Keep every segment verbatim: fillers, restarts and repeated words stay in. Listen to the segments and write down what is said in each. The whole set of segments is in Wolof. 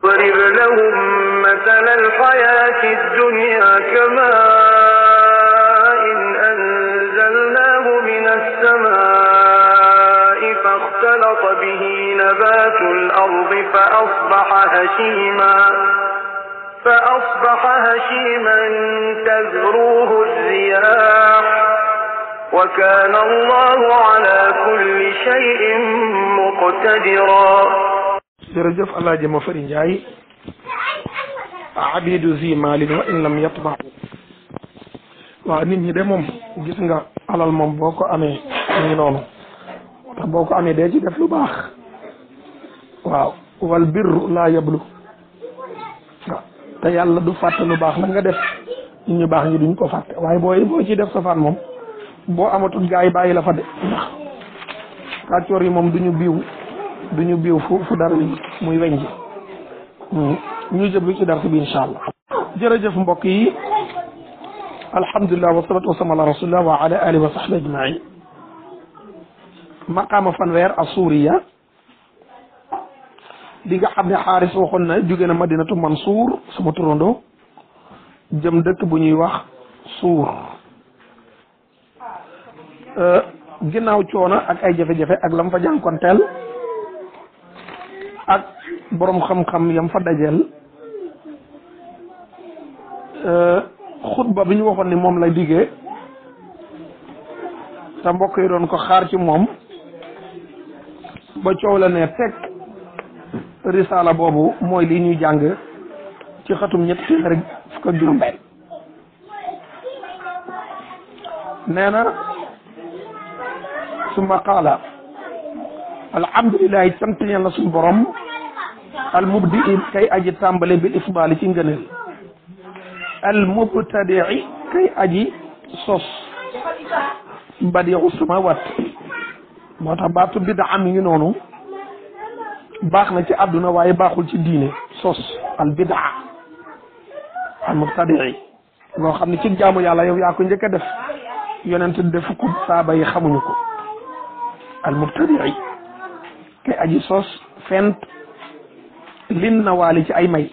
واضرب لهم مثل الحياة الدنيا كماء أنزلناه من السماء فاختلط به نبات الأرض فأصبح هشيما فأصبح هشيما تذروه الرياح وكان الله على كل شيء مقتدرا. jërëjëf Alaaji Mafari Njaay abidu zi maalin wa in lam yatma. waaw nit ñi de moom gis nga alal moom boo ko amee mu ngi noonu te boo ko amee dee ci def lu baax. waaw wal birru laa yablu. waaw te yàlla du fàtte lu baax la nga def nit ñu baax ñi duñ ko fàtte waaye booy boo ci def safaan moom boo amatul gaa yi bàyyi la fa de ndax kàccoor yi moom duñu biiw duñu biiw fu fu dara muy weñ ji ñu jëblu ci dara bi incha allah. jërëjëf mbokk yi alhamdulilah wasalatu wasalaam ala rasulillah wa ala alihi wa sahbi ajmain. maqaama fanweer asuriya di nga xam ne xaaris waxoon na jóge na madinatu Mansour sama turando jëm dëkk bu ñuy wax suur ginnaaw coono ak ay jafe-jafe ak lam fa jànkonteel ak borom xam-xam yam fa dajeel xutba bi ñu waxoon ni moom lay diggee te mbokk yi doon ko xaar ci moom ba coow la ne teg risaala boobu mooy lii ñuy jàng ci xatum ñetti téeméer fukk ak juróom benn nee na summa qaala alhamdulilahi sant yàlla suñu borom al mubdi kay aji tàmbale bil isbaali ci ngëneel al mubtadii kay aji sos badiu samawat moo tax baatu bidaa mi ngi noonu baax na ci àdduna waaye baaxul ci diine sos al bidaa al mubtadii loo xam ne ci jaamu yàlla yow yaa ko njëkk a def yonent def ko saaba yi xamuñu ko al mubtadii kay aji sos fent lin na waali ci ay may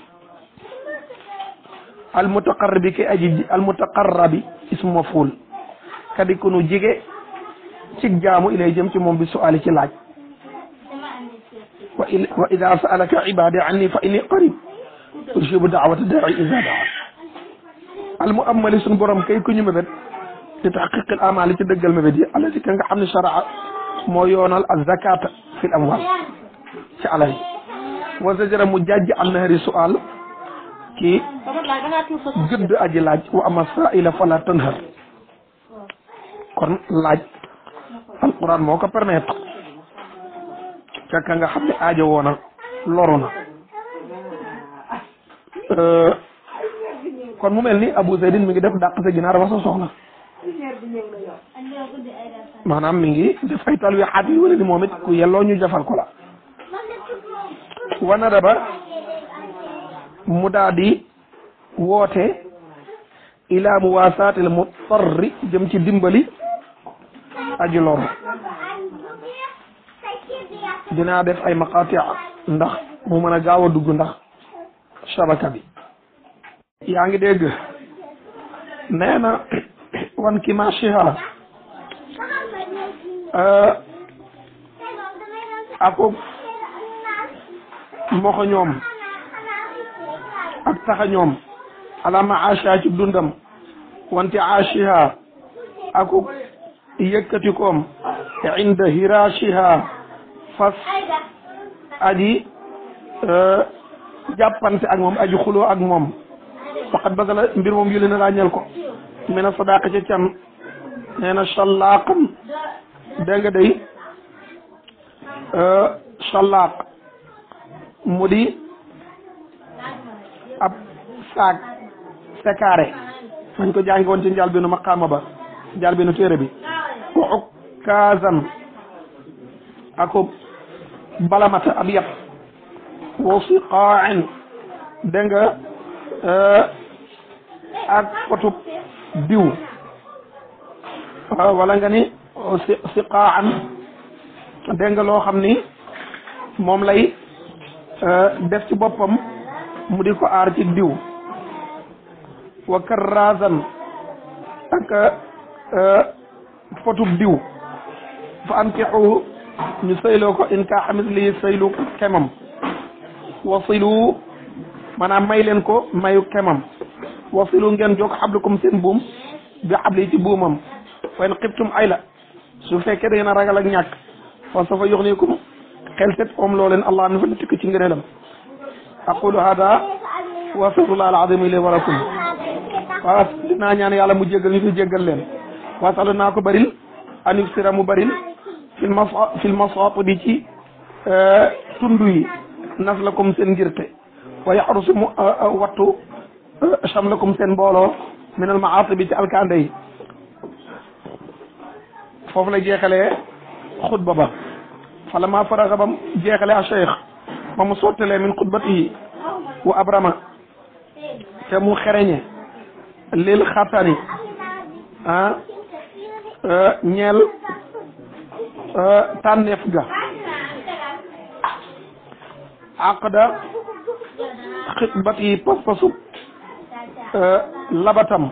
al mutaqarrabi kay aji al mutaqarrabi ismu maful kadi ku nu jige ci jaamu ilay jëm ci moom bi su'aali ci laaj wa ida sa'alaka ibadi anni fa inni qarib ujibu da'wata da'i iza da'a al mu'ammali suñu borom kay ku ñu mébét di tahqiqil amali ci dëggal mébét yi alati ka nga xam ne sharaa moo yoonal az zakata fil amwal ci alal yi wa zajara mu jàjj an nahari su'al ki gëdd aji laaj wa ama sa'ila fala tanhar kon laaj alquran moo ko permettre fekk nga xam ne aajo woona loru na kon mu mel ni Abu Zaydin mi ngi def dàq sa ginaar wasa soxla maanaam mi ngi def ay tal wi xaat yi wala ni moom it ku yelloo ñu jafal ko la wana daba mu daa di woote ila muwasaatil mutarri jëm ci dimbali aji loru dinaa def ay maqaati ndax mu mën a gaaw a dugg ndax shabaka bi yaa ngi dégg nee na wan ki machiha ako moxo ñoom ak taxa ñoom ala maasha ci dundam wanti aashiha ako yëkkatikoom inda hirashiha fas aji jàppante ak moom aji xuloo ak moom faqat basala mbir moom yële na laa ñel ko mi na sadaqa ca can nee na shallaqan dégg nga day shallaq mu di ab saag sekaare fañ ko jàngi woon ci njaal binu maqaama ba njaal binu téere bi wa ukaazan ako balamata ab yat wa siqaan dégg nga ak potub diw wala nga ni siqaan dégg nga loo xam ni moom lay def ci boppam mu di ko aar ci diw wa karrazan ak fotub diw fa ankixu ñu sëyloo ko in kaa xamis lii sëylu kemam wasilu maanaam may leen ko mayu kemam wasilu ngeen jokk xablukum seen buum bi xabli ci buumam wa in xibtum ay la su fekkee da ngeen a ragal ak ñàkk fa safa yuxnikum xel set om loo leen allah mi fa tikk ci ngëneelam aqulu hada wa astaghfirullah al-azim li wa lakum waaw dinaa ñaan yàlla mu jéggal ñu fi jéggal leen wasalu naa ko baril an yuksira mu baril fil mas fil masat bi ci tundu yi naslakum seen ngirte wa yaxrusu mu wattu chamlakum seen mbooloo min al maasi bi ci alkande yi foofu la jeexalee xutba ba falama faraga bam jeexalee a cheikh ba mu sottalee min xutbatihi wa abrama te mu xereñe lil xatani ah ñeel tànneef ga aqda xitbat yi pas-pasub labatam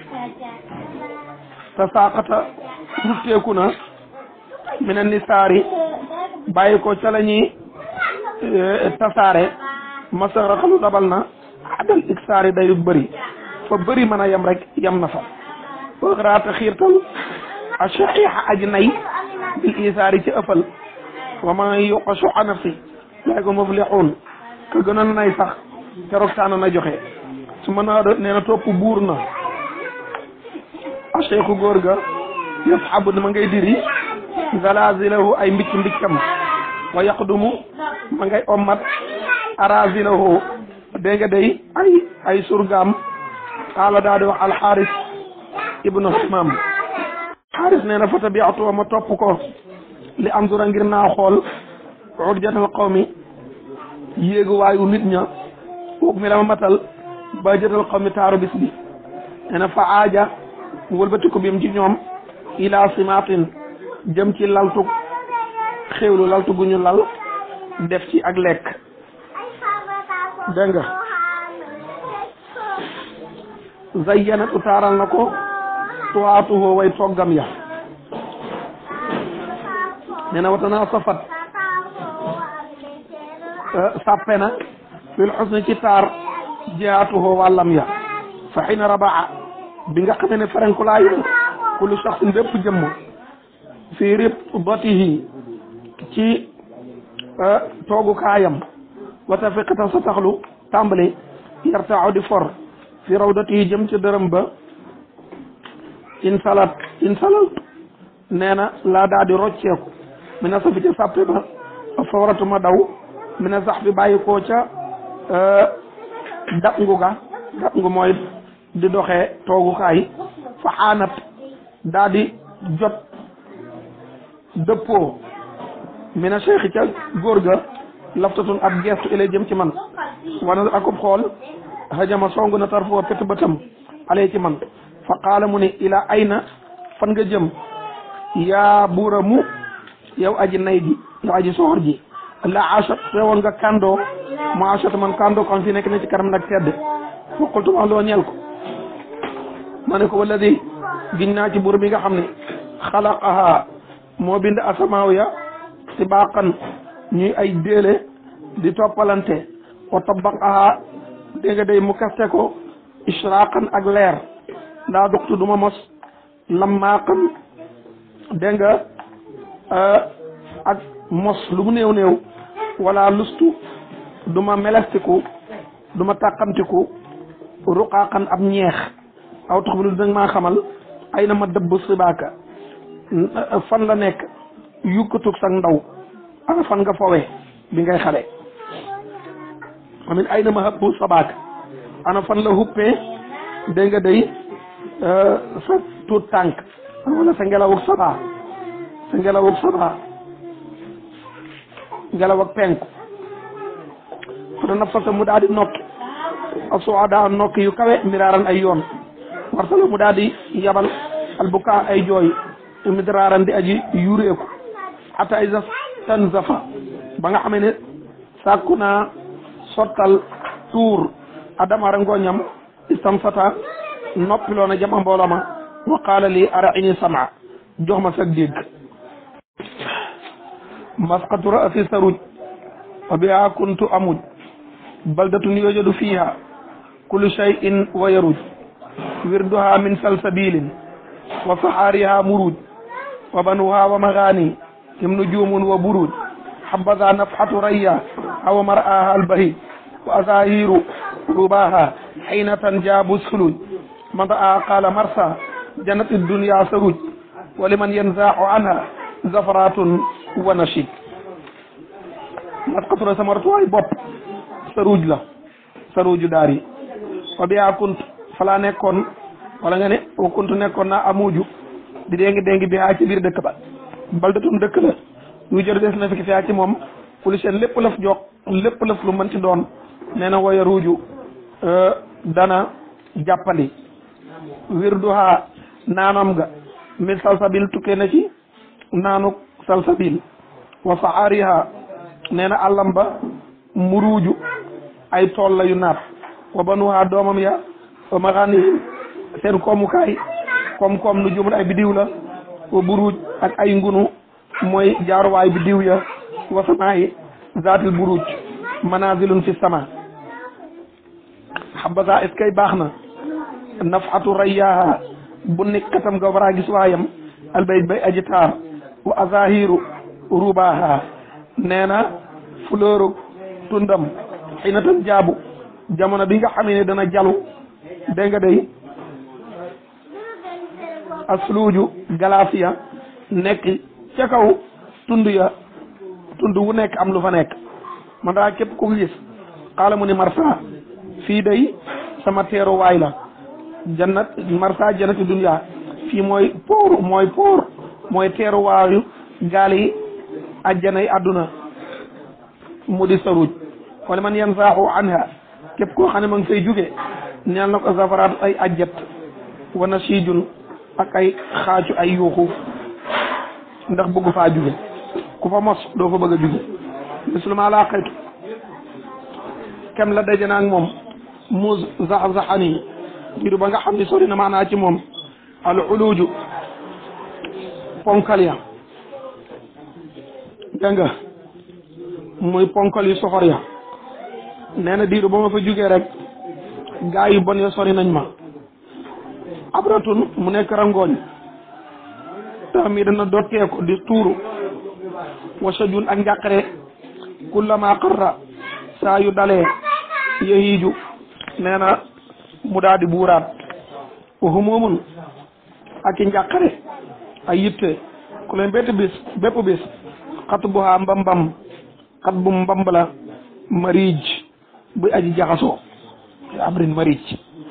te saaqata rutteeku na mina nisaari bàyyi ko ca la ñuy tasaare masaraxalu dabal na adal iksaari day bëri fa bëri mën a yem rek yem na fa waxraata xiirtal a shaqiixa aji nay bil isaari ci ëppal wa man yuqa shuhha nafsi laay ko muflixuun ka gënoon nay sax keroog taana na joxe su mën a nee na topp buur na a cheikhu góor ga yasxabu ma ngay diri zalazilahu ay mbicc mbiccam wa yaqdumu ma ngay ommat arazilahu dégg nga day ay ay surgaam qaala daa di wax alxaaris ibnu hamam xaaris nee na fa tabiatu ma topp ko li anzura ngir naa xool urjatal qawmi yéegu waayu nit ña woog mi dama matal ba jëtal qawmi taaru bis bi nee na fa aaja mu wëlbatiku bim ci ñoom ila simatin jëm ci laltu xéewlu laltu gu ñu lal def ci ak lekk dégg nga zayyanat utaaral na ko tuwaatuhu way toggam ya nee na watana safat sàppe na fil xusni ci taar jihaatuhu wàllam ya fa xina rabaa bi nga xamee ne ferenkulaayu kullu shaxsin bépp jëmm fii ribatihi ci toogu kaayam wata fiqata sa taxlu tàmbali yartaaw di for fi rawdatihi jëm ci dërëm ba insalat insalal nee na laa daa di rocceeku mi na safi ca sàppe ba fa waratuma daw mi na sax bi bàyyi koo ca datngu ga datngu mooy di doxee toogukaay fa xaanat daa di jot dëppoo mi na cheikh ca góor ga laftatun ab gestu ilay jëm ci man wana akub xool hajama song na tarfoo pét bëtam alee ci man fa qaala mu ne ila ayna fan nga jëm yaa buura mu yow aji nay ji yow aji soxor ji la achat teewoon nga kandoo mu achat man kandoo kon fi nekk ne ci kanam nag tedd fa qultu wax loo ñeel ko ma ne ko walladi giñ naa ci buur bi nga xam ne xalaqaha moo bind asamaaw ya sibaqan ñuy ay déele di toppalante wa tabaqaha dégg nga day mu kaste ko israqan ak leer ndaa duxtu duma mos lammaaqan dégg nga ak mos lu mu néew néew wala lustu duma melestiku duma tàqamtiku ruqaaqan ab ñeex aw tax bi lu danga maa xamal ay na ma dëbb sibaaka fan la nekk yukkatug sax ndaw ana fan nga fowe bi ngay xale amin ay na ma hëpp sabaaka ana fan la huppee dégg nga day sa tuut tànk wala sa ngelawug sabaa sa ngelawug sabaa ngelaw ak penku fota nafasa mu daal di nokki asuada nokki yu kawe miraaran ay yoon warsala mu daal di yabal albuka ay jooy midraaran di aji yureeku ata isa tanzafa ba nga xamee ne sàkku naa sottal tuur adama rangoñam istamsata noppiloona jama mbooloo ma wa qaala li araini sama jox ma sag dégg masqatu ra'si saruj wa biha kuntu amuj baldatun yujadu fiha kullu shay'in wa yaruj wirduha min salsabilin wa sahariha muruj wa banuha wa maghani him nujumun wa buruj habadha nafhatu rayya aw mar'aha albahij wa azahiru rubaha haynatan jabu suluj mada'a qala marsa jannat ad-dunya saruj wa liman yanza'u anha zafaratun wa nashid masqatu samaratu ay bopp saruj la saruju daari wa biya kunt fala nekkoon wala nga ne wa kunt nekkoon naa amuju di déngi déngi bi haa ci biir dëkk ba baldatun dëkk la yu jër des na fi fiyaa ci moom kuli seen lépp laf jox lépp laf lu mën ci doon nee na waya ruuju dana jàppandi wirduha naanam ga min salsabil tukkee na ci naanuk salsabil wa saariha nee na àllam ba muruuju ay tool la yu naat wa banuha doomam ya wa maxaanihim seen koomukaay koom-koom nu jumul ay bidiw la wa buruuj ak ay ngunu mooy jaaruwaay bidiw ya wa samaayi zaatil buruuj manazilun fi sama xabasa est-ce que baax na nafatu rayyaha bu nekkatam nga war a gis waayam albayt bay aji taar wa azahiru rubaha nee na fleur tundam xinatan jaabu jamono bi nga xamee ne dana jalu dégg nga day asluuju galaasiya nekk ca kaw tund ya tund wu nekk am lu fa nekk man daa képp ku gis xaala mu ni marsa fii day sama teeruwaay la jannat marsa jannati dunya fii mooy poor mooy poor mooy teeruwaayu gaal yi ajjana yi àdduna mu di saruj wala man yansaaxu anha képp koo xam ne ma ngi fay jóge neel na ko safaraat ay ajjat wa nasiijun ak ay xaacu ay yuuxu ndax bëgg faa jóge ku fa mos doo fa bëgg a jóge muslima laa xaytu kem la daje naag moom mu zaxzaxani diiru ba nga xam ne sori na maanaa ci moom al uluju ponkal ya dégg nga muy ponkal yu soxor ya nee na diiru ba ma fa jógee rek gaa yu bon ya sori nañ ma abratun mu nekk rangooñ tax mi dana dotteeku di tuuru wasajun ak njàqare kullama qarra saa yu dalee yahiiju nee na mu daal di buuraat wa humoomun ak i njàqare ay yitte ku leen bépp bis bépp bis xat bu haa mbambam xat bu mbamb la mariij buy aji jaxasoo abrin mariij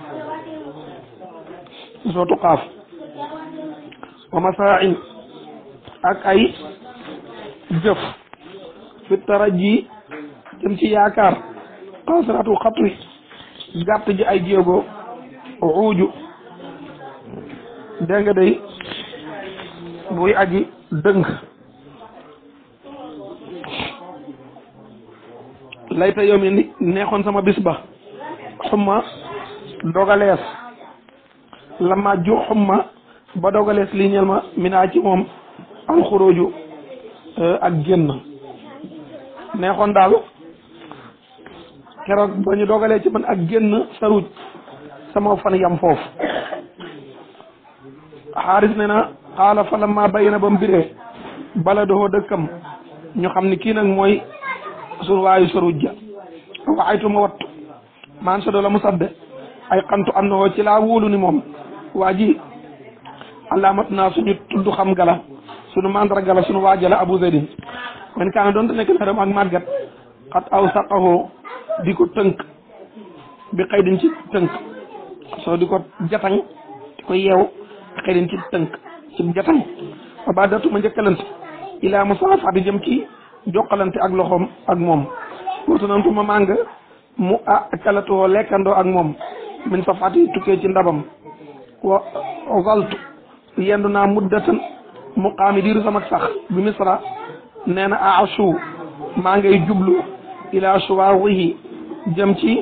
sootu xaaf wa masaain ak ay jëf fi taraji jëm ci yaakaar xasratu xatri gàtt ji ay jéego uuju dégg nga day buy aji dëng layta yow mi ni neexoon sama bis ba xumma dogalees lama ju xumma ba dogalees lii ñel ma minaa ci moom alxuruju ak génn neexoon daal keroog ba ñu dogalee ci man ak génn saruj sama fan yam foofu xaaris ne na xaala fa lama bay na ba mu biree bala doxoo dëkkam ñu xam ni kii nag mooy surwaayu saruj ja waxaytu ma wattu man sa doola mu sadde ay xantu am na ci laa wóolu ni moom waa ji alaamat naa suñu tudd xam gala suñu mandarga la suñu waajala Abu Zaydin man kaana doon te nekk na dem ak màggat xat aw saqahoo di ko tënk bi xëy din ci tënk soo di ko jataŋ di ko yeew bi xëy din ci tënk ci jataŋ ba ba datuma njëkkalante ilaa musaafa di jëm ci jokkalante ak loxoom ak moom pourtanantu ma màng mu a kalatoo lekkandoo ak moom min safati tukkee ci ndabam wa zaltu yendu naa muddatan muqaami diiru sama sax bi misra nee na aashu maa ngay jublu ila shuwaawihi jëm ci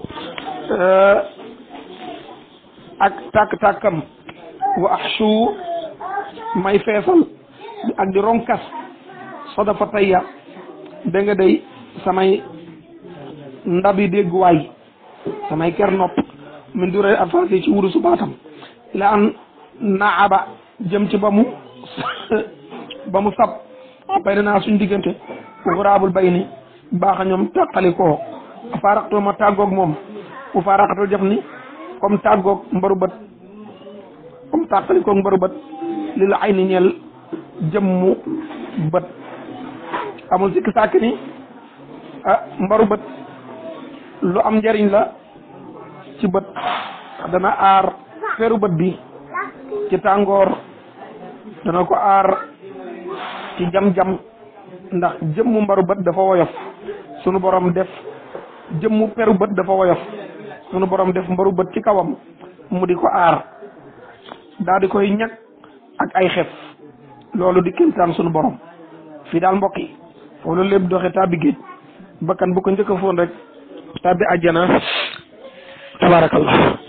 ak tàkk-tàkkam wa ahshu may feesal ak di ronkas sodafa tayya da nga day samay ndabi dégguwaay samay ker nopp min duray afasi ci wurusu baatam la an naaba jëm ci ba mu ba mu sab bay na naa suñ diggante wuraabul bay ni baax a ñoom tàqalikoo faaraqtoo ma tàggoog moom u faaraqatul jëf ni comme tàggoog mbaru bët comme tàqalikoog mbaru bët li la ay ni ñeel jëmmu bët amul sikki sàkk ni ah mbaru bët lu am njariñ la ci bët dana aar feru bët bi ci tàngoor dana ko aar ci jam-jam ndax jëmmu mbaru bët dafa woyof sunu borom def jëmmu peru bët dafa woyof sunu borom def mbaru bët ci kawam mu di ko aar daal di koy ñag ak ay xef loolu di kéemtaan sunu borom fii daal mbokk yi foofu la lépp doxe tàbbi géej bakkan bu ko njëkk a foon rek tàbbi àjjana tabarakallah